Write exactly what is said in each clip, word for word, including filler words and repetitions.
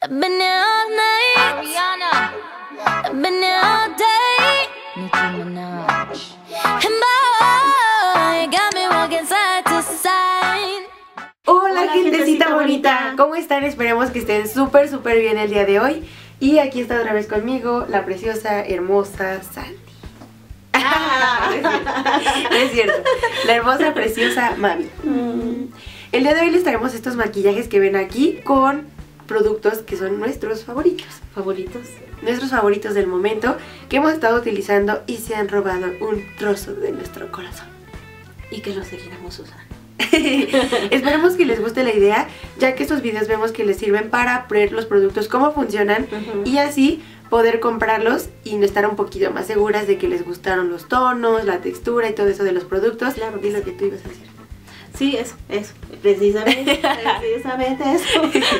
I've been here all night. Ariana. I've been here all day. Nicki Minaj. And boy, you got me walking side to side. Hola, Hola gentecita bonita. bonita, ¿cómo están? Esperemos que estén súper súper bien el día de hoy. Y aquí está otra vez conmigo la preciosa, hermosa Sandy. Ah. No es cierto, no es cierto. La hermosa, preciosa Mami. Mm. El día de hoy les traemos estos maquillajes que ven aquí con productos que son nuestros favoritos. ¿Favoritos? Nuestros favoritos del momento que hemos estado utilizando y se han robado un trozo de nuestro corazón. Y que los seguiremos usando. Esperemos que les guste la idea, ya que estos videos vemos que les sirven para ver los productos, cómo funcionan, uh-huh. y así poder comprarlos y estar un poquito más seguras de que les gustaron los tonos, la textura y todo eso de los productos. Claro, y lo que tú ibas a decir. Sí, eso, eso, precisamente, precisamente eso.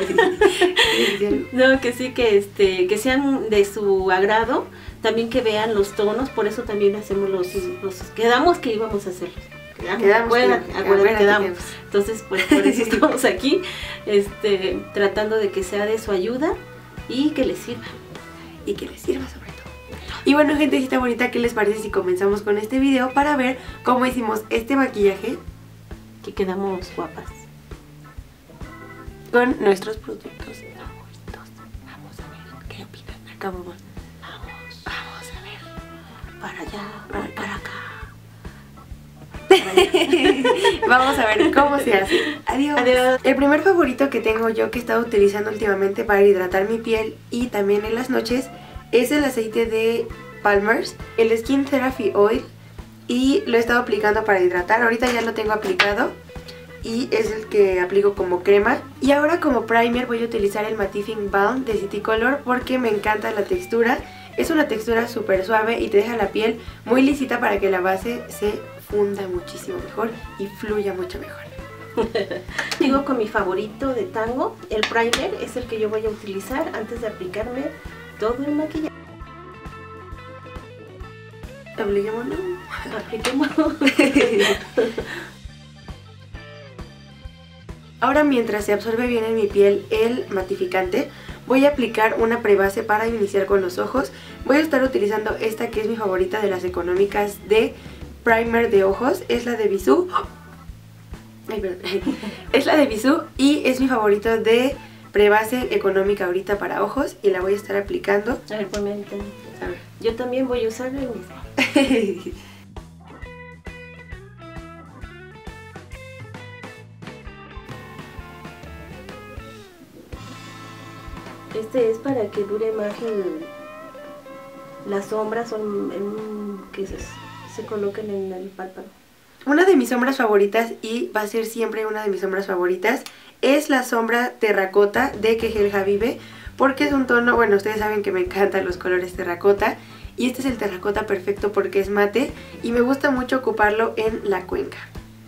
No, que sí, que este, que sean de su agrado, también que vean los tonos, por eso también hacemos los, los quedamos que íbamos a hacerlos. Quedamos, quedamos, acuérdate, que, acuérdate, quedamos. Entonces, pues por eso estamos aquí, este, tratando de que sea de su ayuda y que les sirva. Y que les sirva sobre todo. Y bueno, gentecita bonita, ¿qué les parece si comenzamos con este video para ver cómo hicimos este maquillaje? Que quedamos guapas. Con nuestros productos favoritos. Vamos a ver, ¿qué opinan? Acá vamos. Vamos. Vamos a ver. Para allá, para, para acá. Vamos a ver cómo se hace. Adiós. Adiós. El primer favorito que tengo yo, que he estado utilizando últimamente para hidratar mi piel y también en las noches, es el aceite de Palmer's, el Skin Therapy Oil, y lo he estado aplicando para hidratar. Ahorita ya lo tengo aplicado y es el que aplico como crema. Y ahora como primer voy a utilizar el Mattifying Balm de City Color porque me encanta la textura. Es una textura súper suave y te deja la piel muy lisita para que la base se funda muchísimo mejor y fluya mucho mejor. Sigo con mi favorito de Tango. El primer es el que yo voy a utilizar antes de aplicarme todo el maquillaje. Apliquémoslo. Apliquémoslo. Ahora, mientras se absorbe bien en mi piel el matificante, voy a aplicar una prebase para iniciar con los ojos. Voy a estar utilizando esta que es mi favorita de las económicas de primer de ojos. Es la de Bisú. Ay, perdón. Es la de Bisú y es mi favorito de prebase económica ahorita para ojos. Y la voy a estar aplicando. A ver, ponme ahorita. A ver. Yo también voy a usar el mismo. Este es para que dure más el, las sombras son en, que se, se coloquen en el párpado. Una de mis sombras favoritas, y va a ser siempre una de mis sombras favoritas, es la sombra terracota de Kehel Habibe, porque es un tono, bueno, ustedes saben que me encantan los colores terracota, y este es el terracota perfecto porque es mate y me gusta mucho ocuparlo en la cuenca.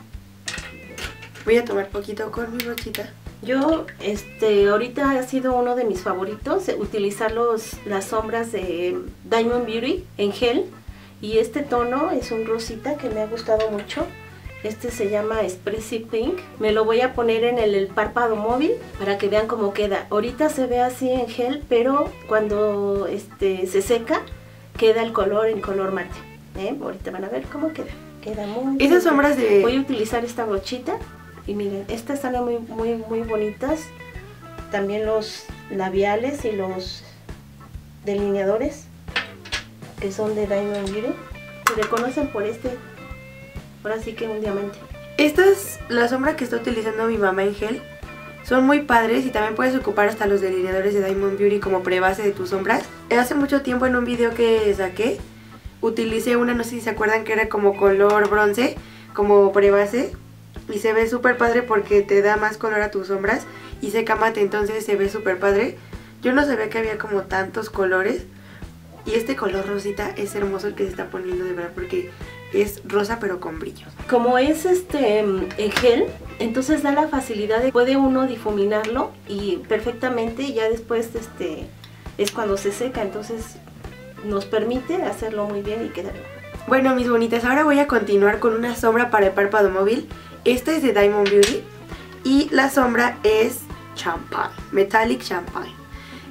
Voy a tomar poquito con mi brochita. Yo, este, ahorita ha sido uno de mis favoritos utilizar los, las sombras de Diamond Beauty en gel. Y este tono es un rosita que me ha gustado mucho. Este se llama Expressive Pink. Me lo voy a poner en el, el párpado móvil para que vean cómo queda. Ahorita se ve así en gel, pero cuando este, se seca, queda el color en color mate. ¿Eh? Ahorita van a ver cómo queda. Queda muy Esas sombras de... Voy a utilizar esta brochita. Y miren, estas salen muy, muy, muy bonitas. También los labiales y los delineadores, que son de Diamond Beauty. Se reconocen por este, ahora sí que un diamante. Esta es la sombra que está utilizando mi mamá en gel. Son muy padres y también puedes ocupar hasta los delineadores de Diamond Beauty como prebase de tus sombras. Hace mucho tiempo en un video que saqué, utilicé una, no sé si se acuerdan, que era como color bronce, como prebase. Y se ve súper padre porque te da más color a tus sombras y seca mate, entonces se ve súper padre. Yo no sabía que había como tantos colores. Y este color rosita es hermoso el que se está poniendo, de verdad, porque es rosa pero con brillo. Como es este en gel, entonces da la facilidad de puede uno difuminarlo y perfectamente, y ya después este es cuando se seca, entonces nos permite hacerlo muy bien y queda bien. Bueno, mis bonitas, ahora voy a continuar con una sombra para el párpado móvil. Esta es de Diamond Beauty y la sombra es Champagne, Metallic Champagne.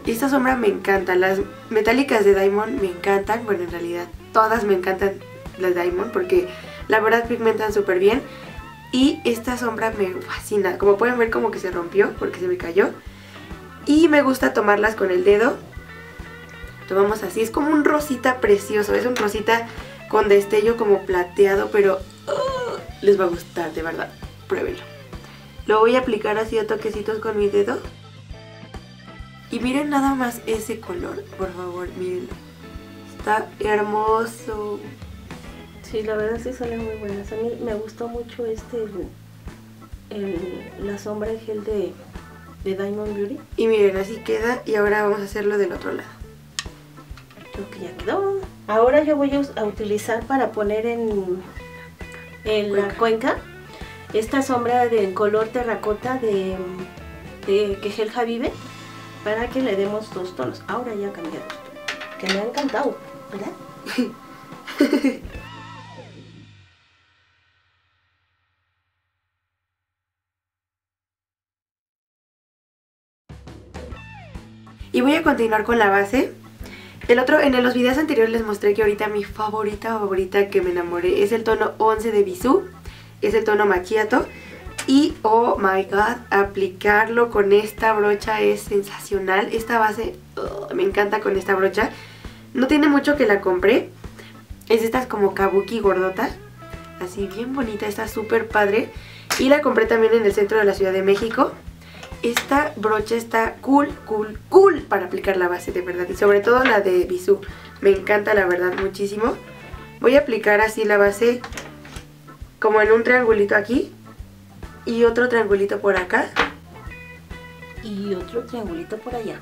Y esta sombra me encanta. Las metálicas de Diamond me encantan. Bueno, en realidad todas me encantan las Diamond porque la verdad pigmentan súper bien. Y esta sombra me fascina. Como pueden ver, como que se rompió porque se me cayó. Y me gusta tomarlas con el dedo. Tomamos así. Es como un rosita precioso. Es un rosita con destello como plateado, pero uh, les va a gustar, de verdad. Pruébenlo. Lo voy a aplicar así a toquecitos con mi dedo. Y miren nada más ese color, por favor, mírenlo. Está hermoso. Sí, la verdad sí salen muy buenas. A mí me gustó mucho este, el, el, la sombra en gel de, de Diamond Beauty. Y miren, así queda. Y ahora vamos a hacerlo del otro lado. Creo que ya quedó. Ahora yo voy a utilizar para poner en, en la cuenca esta sombra de color terracota de, de Kehel Habibe, para que le demos dos tonos. Ahora ya cambió, que me ha encantado, ¿verdad? Y voy a continuar con la base. El otro, en los videos anteriores les mostré que ahorita mi favorita, favorita que me enamoré es el tono once de Bisú. Es el tono Macchiato. Y oh my god, aplicarlo con esta brocha es sensacional. Esta base oh, me encanta con esta brocha. No tiene mucho que la compré. Es estas como kabuki gordota. Así bien bonita, está súper padre. Y la compré también en el centro de la Ciudad de México. Esta brocha está cool, cool, cool para aplicar la base, de verdad. Y sobre todo la de Bisú. Me encanta, la verdad, muchísimo. Voy a aplicar así la base como en un triangulito aquí. Y otro triangulito por acá. Y otro triangulito por allá.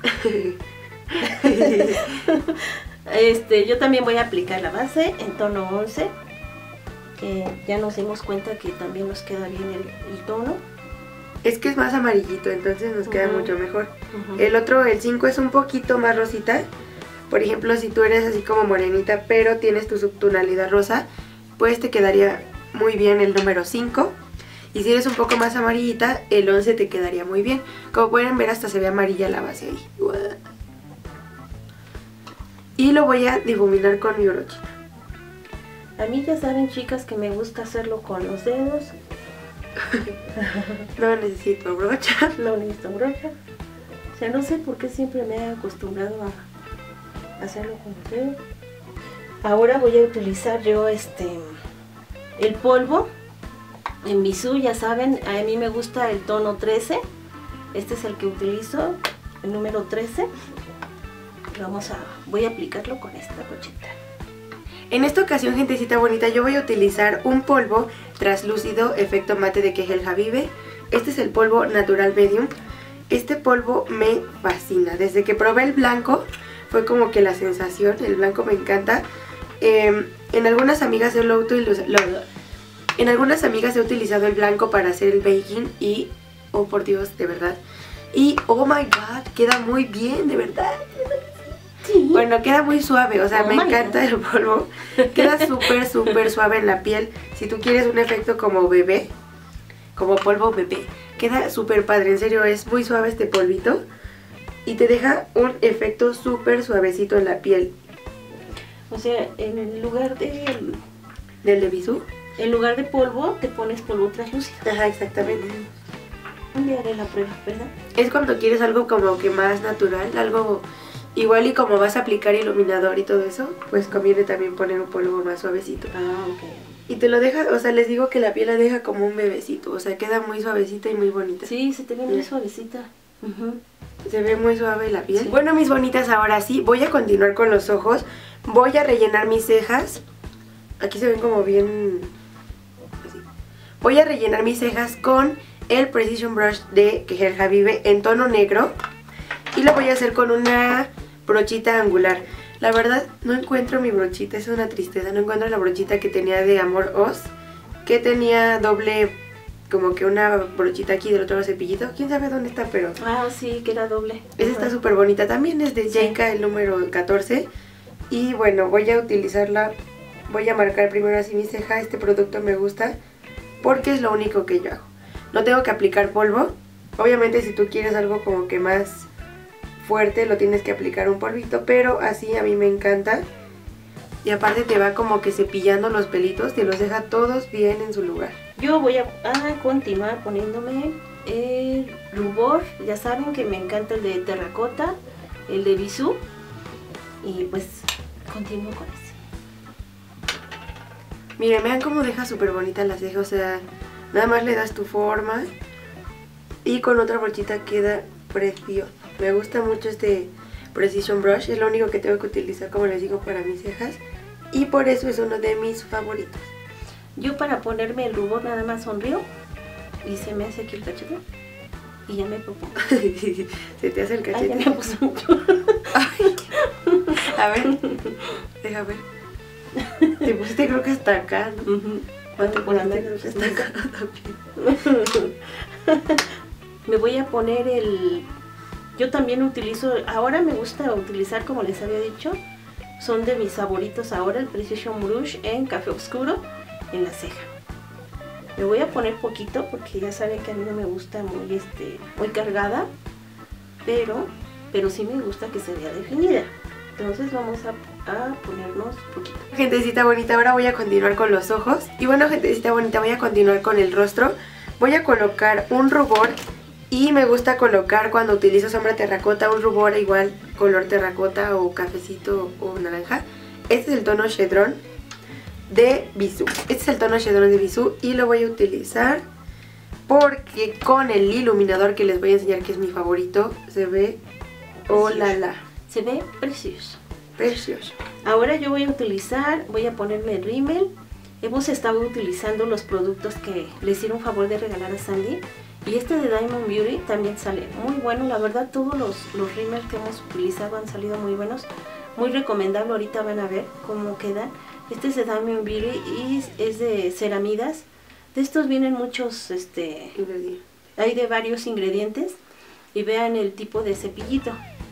este, yo también voy a aplicar la base en tono once. Que ya nos dimos cuenta que también nos queda bien el, el tono. Es que es más amarillito, entonces nos queda uh-huh. mucho mejor. Uh-huh. El otro, el cinco, es un poquito más rosita. Por ejemplo, si tú eres así como morenita, pero tienes tu subtonalidad rosa, pues te quedaría muy bien el número cinco. Y si eres un poco más amarillita, el once te quedaría muy bien. Como pueden ver, hasta se ve amarilla la base ahí. Y lo voy a difuminar con mi brochita. A mí ya saben, chicas, que me gusta hacerlo con los dedos. No necesito brocha. No necesito brocha. O sea, no sé por qué siempre me he acostumbrado a hacerlo con los dedos. Ahora voy a utilizar yo este el polvo. En Bisú, ya saben, a mí me gusta el tono trece. Este es el que utilizo, el número trece. Vamos a, voy a aplicarlo con esta brochita. En esta ocasión, gentecita bonita, yo voy a utilizar un polvo translúcido efecto mate de Kehel Habibe. Este es el polvo Natural Medium. Este polvo me fascina. Desde que probé el blanco, fue como que la sensación. El blanco me encanta. Eh, en algunas amigas yo lo utilizo. En algunas amigas he utilizado el blanco para hacer el baking y, oh por Dios, de verdad. Y, oh my god, queda muy bien, de verdad. Sí. Bueno, queda muy suave, o sea, oh me encanta god. El polvo. Queda súper, súper suave en la piel. Si tú quieres un efecto como bebé, como polvo bebé, queda súper padre, en serio, es muy suave este polvito. Y te deja un efecto súper suavecito en la piel. O sea, en lugar de... ¿Del de Bisú? En lugar de polvo, te pones polvo translúcido. Ajá, exactamente. Un día haré la prueba, ¿verdad? Es cuando quieres algo como que más natural, algo igual, y como vas a aplicar iluminador y todo eso, pues conviene también poner un polvo más suavecito. Ah, ok. Y te lo deja, o sea, les digo que la piel la deja como un bebecito, o sea, queda muy suavecita y muy bonita. Sí, se te ve muy suavecita. Uh-huh. Se ve muy suave la piel. Sí. Bueno, mis bonitas, ahora sí, voy a continuar con los ojos. Voy a rellenar mis cejas. Aquí se ven como bien... así. Voy a rellenar mis cejas con el Precision Brush de Kehel Habibe en tono negro. Y lo voy a hacer con una brochita angular. La verdad, no encuentro mi brochita, es una tristeza. No encuentro la brochita que tenía de Amor Oz, que tenía doble, como que una brochita aquí, del otro cepillito. Quién sabe dónde está, pero... Ah, sí, que era doble. Esa está súper bonita. También es de Jayca, el número catorce. Y bueno, voy a utilizarla. Voy a marcar primero así mi ceja. Este producto me gusta porque es lo único que yo hago. No tengo que aplicar polvo. Obviamente si tú quieres algo como que más fuerte, lo tienes que aplicar un polvito, pero así a mí me encanta. Y aparte te va como que cepillando los pelitos, te los deja todos bien en su lugar. Yo voy a, a continuar poniéndome el rubor. Ya saben que me encanta el de terracota, el de bisú. Y pues continúo con ese. Miren, vean cómo deja súper bonita la ceja, o sea, nada más le das tu forma y con otra brochita queda precioso. Me gusta mucho este Precision Brush, es lo único que tengo que utilizar, como les digo, para mis cejas y por eso es uno de mis favoritos. Yo para ponerme el rubor nada más sonrío y se me hace aquí el cachete y ya me propongo. Se te hace el cachete. Ay, ya me puse mucho. Ay. A ver, deja ver. Te pusiste creo que hasta acá, ¿no? Uh-huh. ¿Cuánto Por andar pusiste? hasta Hasta acá. acá también. Me voy a poner el... Yo también utilizo... Ahora me gusta utilizar, como les había dicho, son de mis favoritos ahora, el Precision Brush en café oscuro en la ceja. Me voy a poner poquito porque ya saben que a mí no me gusta muy, este, muy cargada, pero, pero sí me gusta que se vea definida. Entonces vamos a, a ponernos poquito. Gentecita bonita, ahora voy a continuar con los ojos. Y bueno, gentecita bonita, voy a continuar con el rostro. Voy a colocar un rubor y me gusta colocar cuando utilizo sombra terracota un rubor igual color terracota o cafecito o naranja. Este es el tono Chedron de Bisú. Este es el tono Chedron de Bisú y lo voy a utilizar porque con el iluminador que les voy a enseñar, que es mi favorito, se ve oh la la. Se ve precioso. Precioso. Ahora yo voy a utilizar, voy a ponerme el rímel. Hemos estado utilizando los productos que le hicieron favor de regalar a Sandy. Y este de Diamond Beauty también sale muy bueno. La verdad, todos los, los rímels que hemos utilizado han salido muy buenos. Muy recomendable, ahorita van a ver cómo quedan. Este es de Diamond Beauty y es de ceramidas. De estos vienen muchos, este, hay de varios ingredientes. Y vean el tipo de cepillito.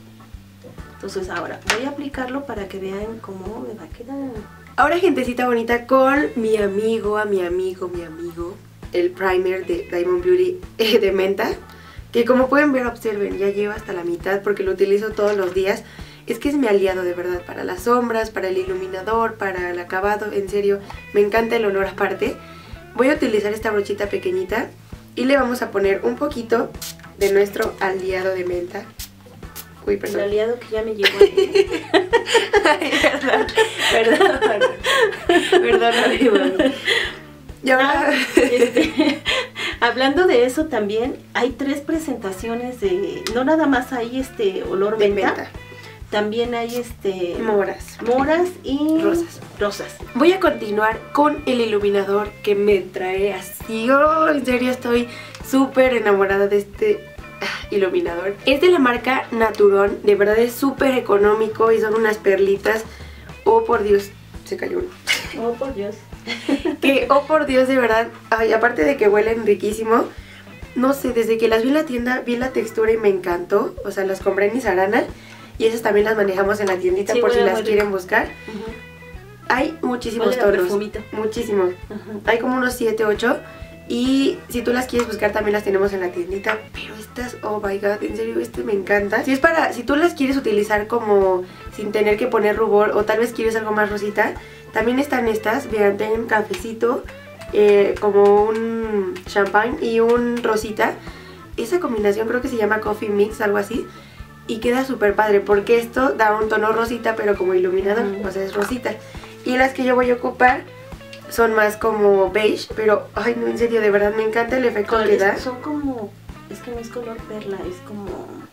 Entonces ahora voy a aplicarlo para que vean cómo me va a quedar. Ahora, gentecita bonita, con mi amigo, a mi amigo, mi amigo, el primer de Diamond Beauty eh, de menta, que como pueden ver, observen, ya lleva hasta la mitad porque lo utilizo todos los días. Es que es mi aliado de verdad para las sombras, para el iluminador, para el acabado, en serio, me encanta el olor aparte. Voy a utilizar esta brochita pequeñita y le vamos a poner un poquito de nuestro aliado de menta. Uy, perdón. El aliado que ya me llegó ahí. Ay, perdón, perdón, perdón, perdón, amigo. Y ahora... Ah, este, hablando de eso también, hay tres presentaciones de... No nada más hay este olor de menta, menta. También hay este... Moras. Moras y... Rosas. Rosas. Voy a continuar con el iluminador que me trae así. Oh, en serio estoy súper enamorada de este iluminador. Es de la marca Naturon, de verdad es súper económico y son unas perlitas. Oh por Dios, se cayó uno. Oh por Dios. Que oh por Dios, de verdad, ay, aparte de que huelen riquísimo, no sé, desde que las vi en la tienda vi la textura y me encantó. O sea, las compré en Isarana y esas también las manejamos en la tiendita, sí, por si las quieren buscar. Uh-huh. Hay muchísimos tonos, muchísimos. Uh-huh. Hay como unos siete, ocho. Y si tú las quieres buscar también las tenemos en la tiendita. Pero estas, oh my god, en serio, este me encanta. Si es para, si tú las quieres utilizar como sin tener que poner rubor, o tal vez quieres algo más rosita, también están estas. Vean, tienen cafecito, eh, como un champán y un rosita. Esa combinación creo que se llama Coffee Mix, algo así. Y queda súper padre porque esto da un tono rosita pero como iluminador, mm. o sea es rosita. Y las que yo voy a ocupar son más como beige, pero ay no, en serio, de verdad me encanta el efecto que da. Son como, es que no es color perla, es como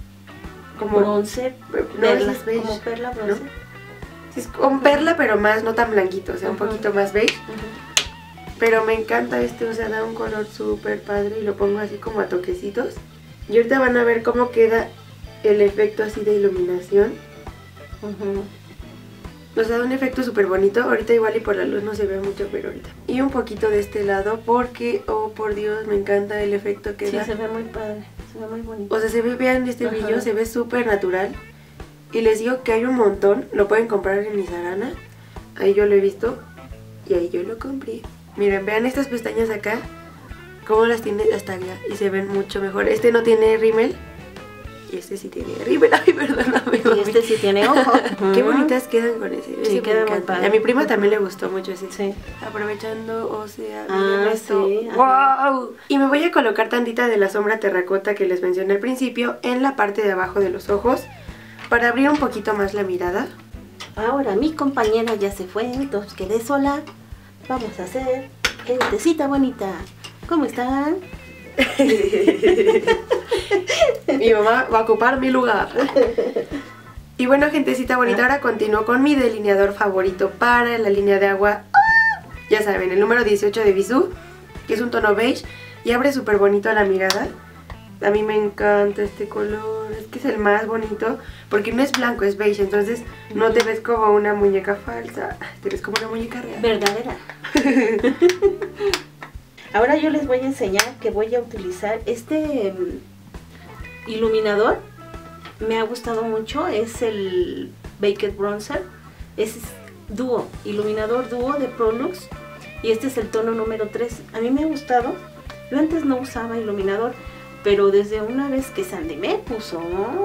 como bronce, no, perla, es beige, como perla bronce. ¿No? Sí, es como perla pero más, no tan blanquito, o sea, uh-huh. un poquito más beige. Uh-huh. Pero me encanta este, o sea, da un color súper padre y lo pongo así como a toquecitos. Y ahorita van a ver cómo queda el efecto así de iluminación. Uh-huh. O sea, da un efecto súper bonito. Ahorita igual y por la luz no se ve mucho, pero ahorita. Y un poquito de este lado porque, oh por Dios, me encanta el efecto que sí, da. Sí, se ve muy padre, se ve muy bonito. O sea, se ve, vean este Ajá. brillo, se ve súper natural. Y les digo que hay un montón, lo pueden comprar en Isarana. Ahí yo lo he visto y ahí yo lo compré. Miren, vean estas pestañas acá, cómo las tiene hasta allá y se ven mucho mejor. Este no tiene rímel. Y este sí tiene rímel, ay, perdón. sí tiene ojo. Qué bonitas quedan con ese. Sí, ese queda me muy encanta. padre. A mi prima también le gustó mucho ese. Sí. Aprovechando, o sea, Ah, miren esto. sí, ¡Wow! Y me voy a colocar tantita de la sombra terracota que les mencioné al principio en la parte de abajo de los ojos para abrir un poquito más la mirada. Ahora mi compañera ya se fue, entonces quedé sola. Vamos a hacer gentecita bonita. ¿Cómo están? Mi mamá va a ocupar mi lugar. Y bueno, gentecita bonita, ahora continúo con mi delineador favorito para la línea de agua. Ya saben, el número dieciocho de Bisú, que es un tono beige y abre súper bonito la mirada. A mí me encanta este color, es que es el más bonito porque no es blanco, es beige, entonces no te ves como una muñeca falsa, te ves como una muñeca real. Verdadera. Ahora yo les voy a enseñar que voy a utilizar este um, iluminador. Me ha gustado mucho, es el Baked Bronzer. Es dúo, iluminador dúo de Prolux. Y este es el tono número tres. A mí me ha gustado. Yo antes no usaba iluminador, pero desde una vez que Sandy me puso,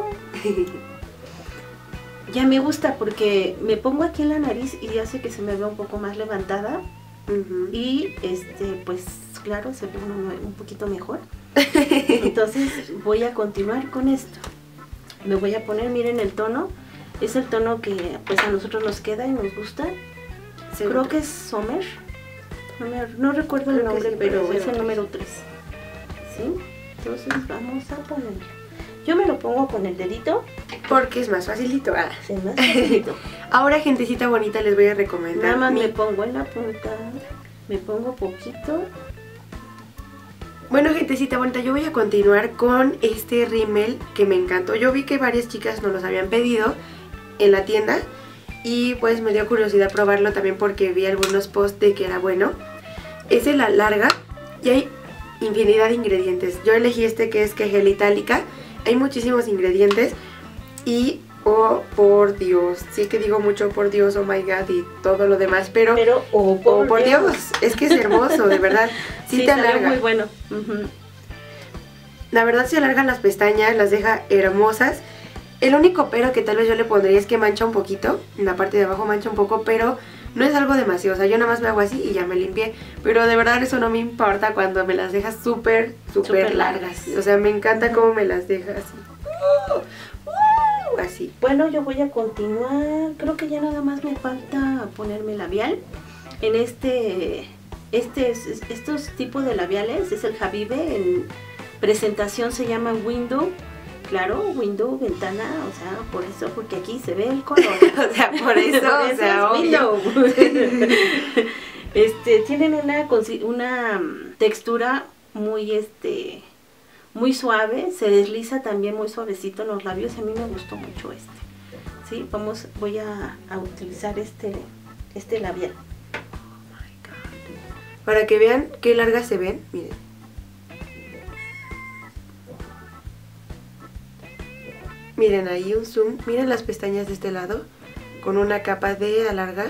ya me gusta porque me pongo aquí en la nariz y hace que se me vea un poco más levantada. Uh-huh. Y este, pues claro, se ve uno un poquito mejor. Entonces voy a continuar con esto. Me voy a poner, miren el tono. Es el tono que pues a nosotros nos queda y nos gusta. Sí, creo que es Summer. No, me, no recuerdo el nombre, sí, pero es el número tres. ¿Sí? Entonces vamos a ponerlo. Yo me lo pongo con el dedito. Porque es más facilito. Ah. Sí, más facilito. Ahora, gentecita bonita, les voy a recomendar. Nada más mi... me pongo en la punta. Me pongo poquito. Bueno, gentecita bonita, yo voy a continuar con este rímel que me encantó. Yo vi que varias chicas nos los habían pedido en la tienda y pues me dio curiosidad probarlo también porque vi algunos posts de que era bueno. Es el alarga y hay infinidad de ingredientes. Yo elegí este que es que gel itálica. Hay muchísimos ingredientes y oh por Dios, sí que digo mucho por Dios, oh my god y todo lo demás, pero, pero oh por, oh, por Dios. Dios, es que es hermoso, de verdad. Sí, sí, te alarga. Muy bueno. Uh-huh. La verdad se alargan las pestañas, las deja hermosas. El único pero que tal vez yo le pondría es que mancha un poquito, en la parte de abajo mancha un poco, pero no es algo demasiado, o sea, yo nada más me hago así y ya me limpié, pero de verdad eso no me importa cuando me las dejas súper, súper largas, o sea, me encanta cómo me las dejas así. Uh, uh, así. Bueno, yo voy a continuar, creo que ya nada más me falta ponerme labial. En este, este estos tipos de labiales es el Habibe, en presentación se llama Window. Claro, window, ventana, o sea, por eso, porque aquí se ve el color. O sea, por eso, por o sea, es window. Este, tienen una, una textura muy, este, muy suave, se desliza también muy suavecito en los labios, y a mí me gustó mucho este. Sí, vamos, voy a, a utilizar este, este labial. Oh my God. Para que vean qué largas se ven, miren. Miren ahí un zoom, miren las pestañas de este lado, con una capa de alargar.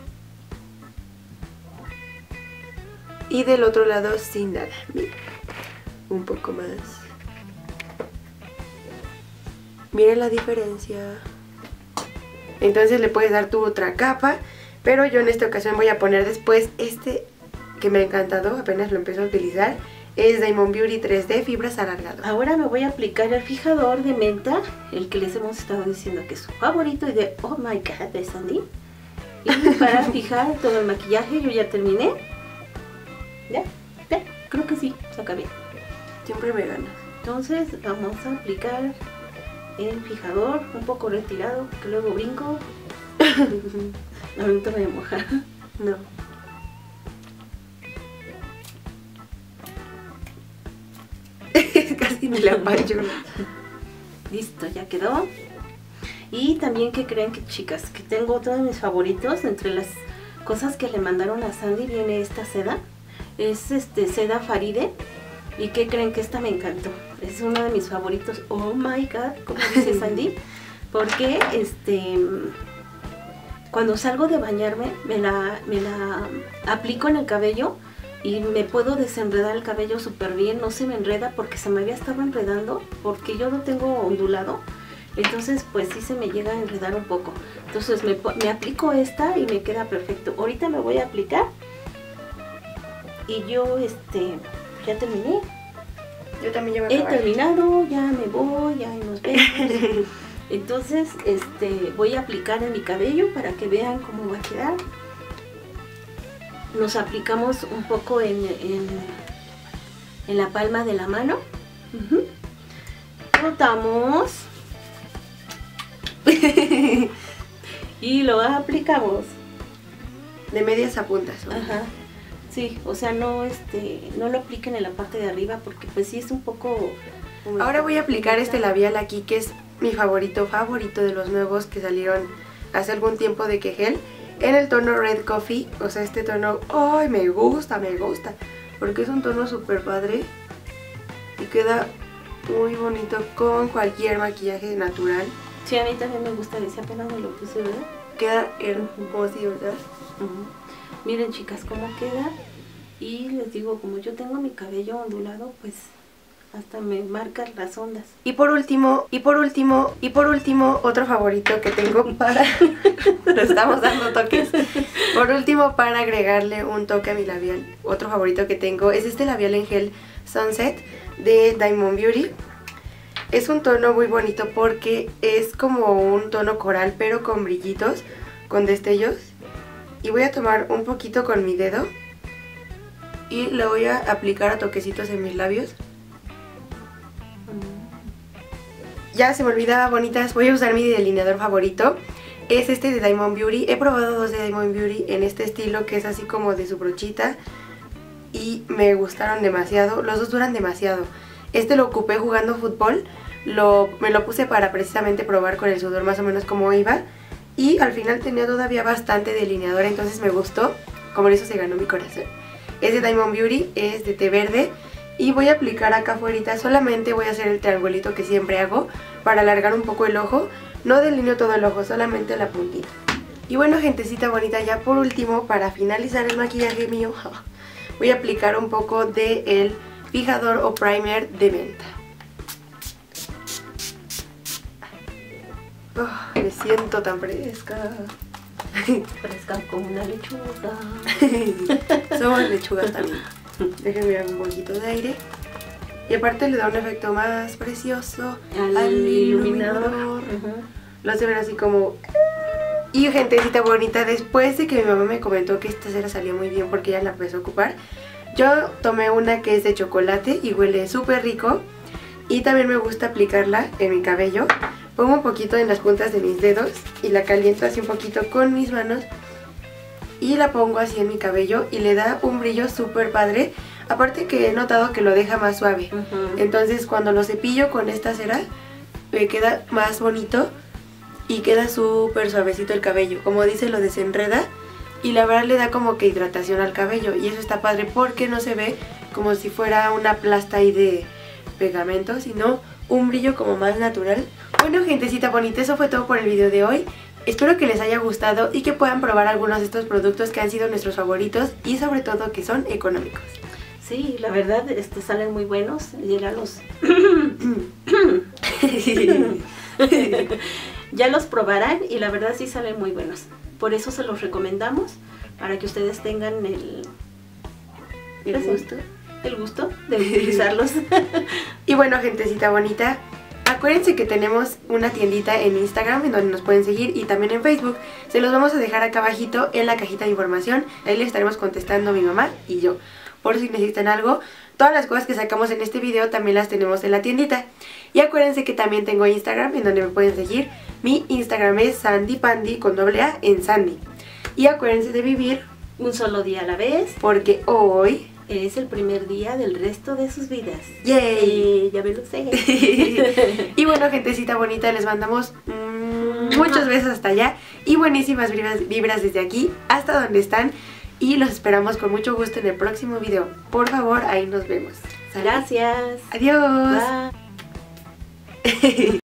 Y del otro lado sin nada, miren, un poco más. Miren la diferencia. Entonces le puedes dar tu otra capa, pero yo en esta ocasión voy a poner después este que me ha encantado, apenas lo empiezo a utilizar. Es Diamond Beauty tres D Fibras Alargado. Ahora me voy a aplicar el fijador de menta, el que les hemos estado diciendo que es su favorito y de oh my god de Sandy. Y para fijar todo el maquillaje yo ya terminé. ¿Ya? ¿Ya? Creo que sí, saca bien. Siempre me ganas. Entonces vamos a aplicar el fijador un poco retirado, que luego brinco. Ahorita me voy a mojar. No. Casi me la apacho. Listo, ya quedó. Y también que creen que chicas, que tengo otro de mis favoritos. Entre las cosas que le mandaron a Sandy viene esta seda. Es este seda Faride. Y que creen que esta me encantó. Es uno de mis favoritos. Oh my god, como dice Sandy. Porque este cuando salgo de bañarme me la, me la aplico en el cabello. Y me puedo desenredar el cabello súper bien, no se me enreda porque se me había estado enredando, porque yo lo tengo ondulado Entonces pues sí se me llega a enredar un poco. Entonces me, me aplico esta y me queda perfecto. Ahorita me voy a aplicar. Y yo este ya terminé. Yo también ya voy a He acabar. terminado, ya me voy, ya nos vemos. Entonces este voy a aplicar en mi cabello para que vean cómo va a quedar. Nos aplicamos un poco en, en, en la palma de la mano. Uh-huh. Frotamos. Y lo aplicamos. De medias a puntas, ¿no? Ajá. Sí, o sea, no este no lo apliquen en la parte de arriba porque pues sí es un poco... Ahora voy a aplicar este labial aquí, que es mi favorito, favorito de los nuevos que salieron hace algún tiempo de Kegel, en el tono Red Coffee. O sea, este tono, ¡ay! Me gusta, me gusta, porque es un tono súper padre y queda muy bonito con cualquier maquillaje natural. Sí, a mí también me gusta ese, apenas me lo puse, ¿verdad? Queda hermoso, ¿verdad? Uh-huh. Miren, chicas, cómo queda. Y les digo, como yo tengo mi cabello ondulado, pues hasta me marcan las ondas. Y por último, y por último, y por último, otro favorito que tengo para... Nos estamos dando toques. Por último, para agregarle un toque a mi labial, otro favorito que tengo es este labial en gel Sunset de Diamond Beauty. Es un tono muy bonito porque es como un tono coral, pero con brillitos, con destellos. Y voy a tomar un poquito con mi dedo y lo voy a aplicar a toquecitos en mis labios. Ya se me olvidaba, bonitas, voy a usar mi delineador favorito. Es este de Diamond Beauty. He probado dos de Diamond Beauty en este estilo que es así como de su brochita y me gustaron demasiado. Los dos duran demasiado. Este lo ocupé jugando fútbol. Lo, me lo puse para precisamente probar con el sudor más o menos cómo iba. Y al final tenía todavía bastante delineador, entonces me gustó. Como eso se ganó mi corazón. Es de Diamond Beauty, es de té verde. Y voy a aplicar acá afuera, solamente voy a hacer el triangulito que siempre hago para alargar un poco el ojo. No delineo todo el ojo, solamente la puntita. Y bueno, gentecita bonita, ya por último, para finalizar el maquillaje mío, voy a aplicar un poco de el fijador o primer de menta. Oh, me siento tan fresca. Fresca como una lechuga. Somos lechugas también. Déjenme dar un poquito de aire. Y aparte le da un efecto más precioso al, al iluminador. iluminador. Uh-huh. Lo hace ver así como... Y gentecita bonita, después de que mi mamá me comentó que esta cera salía muy bien porque ella la empezó a ocupar, yo tomé una que es de chocolate y huele súper rico. Y también me gusta aplicarla en mi cabello. Pongo un poquito en las puntas de mis dedos y la caliento así un poquito con mis manos. Y la pongo así en mi cabello y le da un brillo súper padre. Aparte que he notado que lo deja más suave. Uh-huh. Entonces cuando lo cepillo con esta cera me queda más bonito y queda súper suavecito el cabello. Como dice, lo desenreda y la verdad le da como que hidratación al cabello. Y eso está padre porque no se ve como si fuera una plasta ahí de pegamento, sino un brillo como más natural. Bueno, gentecita bonita, eso fue todo por el video de hoy. Espero que les haya gustado y que puedan probar algunos de estos productos que han sido nuestros favoritos y sobre todo que son económicos. Sí, la verdad este, salen muy buenos. Ya los... ya los probarán y la verdad sí salen muy buenos. Por eso se los recomendamos, para que ustedes tengan el, ¿El gusto? el gusto de utilizarlos. Y bueno, gentecita bonita, acuérdense que tenemos una tiendita en Instagram en donde nos pueden seguir y también en Facebook. Se los vamos a dejar acá abajito en la cajita de información. Ahí les estaremos contestando mi mamá y yo, por si necesitan algo. Todas las cosas que sacamos en este video también las tenemos en la tiendita. Y acuérdense que también tengo Instagram en donde me pueden seguir. Mi Instagram es sandypandy con doble A en Sandy. Y acuérdense de vivir un solo día a la vez, porque hoy es el primer día del resto de sus vidas. ¡Yay! Eh, ya me lo sé. Y bueno, gentecita bonita, les mandamos mmm, muchos besos hasta allá y buenísimas vibras, vibras desde aquí hasta donde están. Y los esperamos con mucho gusto en el próximo video. Por favor, ahí nos vemos. ¿Sale? Gracias. Adiós. Bye.